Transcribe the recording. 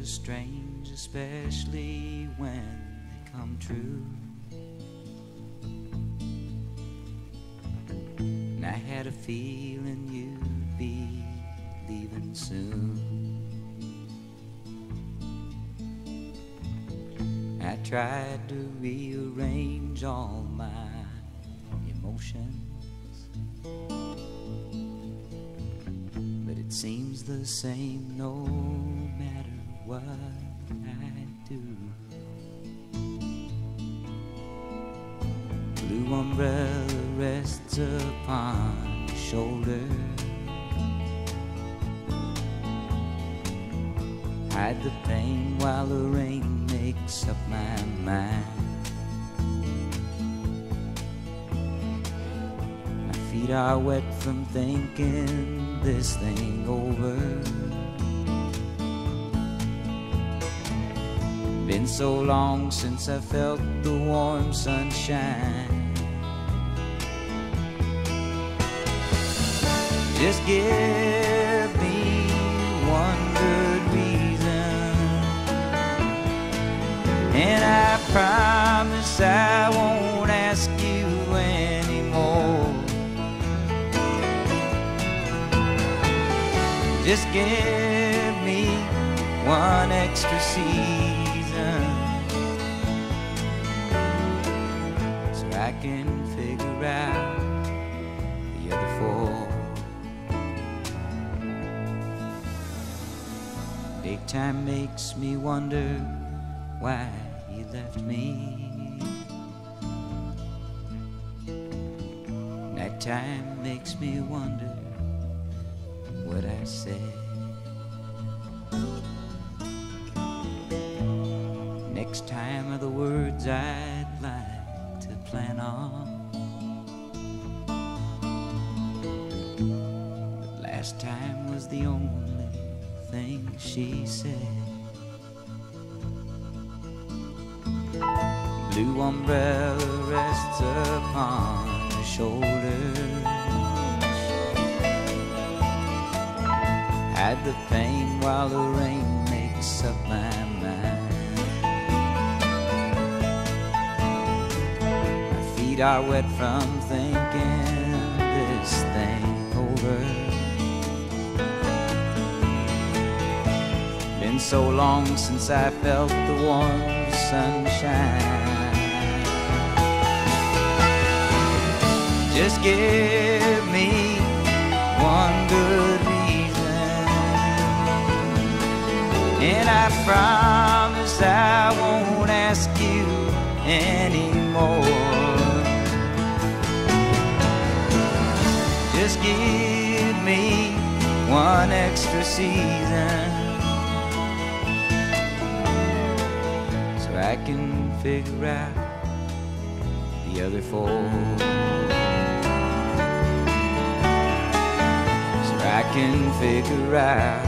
strange, especially when they come true. And I had a feeling you'd be leaving soon. I tried to rearrange all my emotions, but it seems the same no matter what I do. Blue umbrella rests upon your shoulder. Hide the pain while the rain makes up my mind. My feet are wet from thinking this thing over. Been so long since I felt the warm sunshine. Just give me one good reason, and I promise I won't ask you anymore. Just give me one extra season, so I can figure out the other four. Daytime makes me wonder why you left me. Nighttime makes me wonder what I said. Next time are the words I'd like to plan on, but last time was the only thing she said. Blue umbrella rests upon her shoulders. Hide the pain while the rain makes up my mind. My feet are wet from thinking this thing over. Been so long since I felt the warm sunshine. Just give me one good reason, and I promise I won't ask you anymore. Just give me one extra season, so I can figure out the other four. I can figure out